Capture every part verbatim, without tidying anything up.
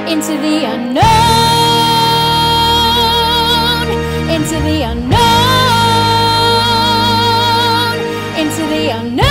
into the unknown, into the unknown, into the unknown.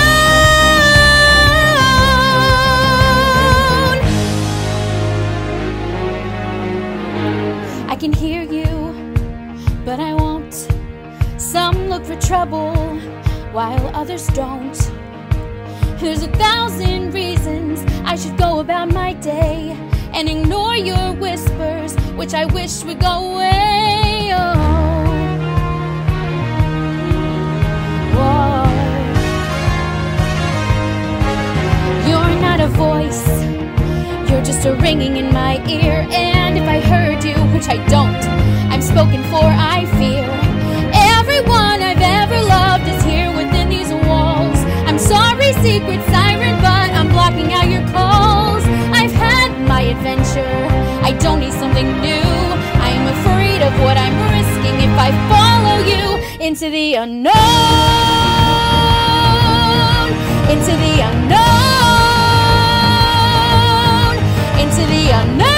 I can hear you, but I won't. Some look for trouble while others don't. There's a thousand reasons I should go about my day and ignore your whispers, which I wish would go away. Oh. Whoa. You're not a voice, you're just a ringing in my ear. And if I heard you, which I don't, I'm spoken for, I fear. Everyone I've ever loved is here within these walls. I'm sorry, secret siren, but I'm blocking out your calls. I've had my adventure, I don't need something new. I'm afraid of what I'm risking if I follow you into the unknown, into the unknown, into the unknown.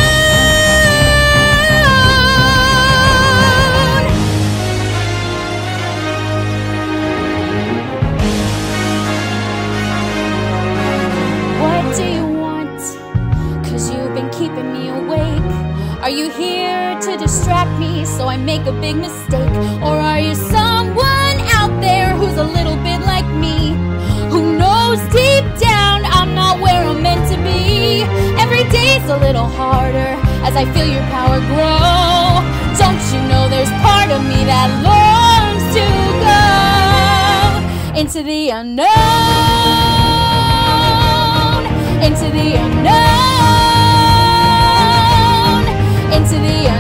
What do you want? 'Cause you've been keeping me awake. Are you here to distract me so I make a big mistake? Or are you someone out there who's a little bit like me, who knows deep down I'm not where I'm meant to be? Every day's a little harder as I feel your power grow. Don't you know there's part of me that longs to go into the unknown, into the unknown, into the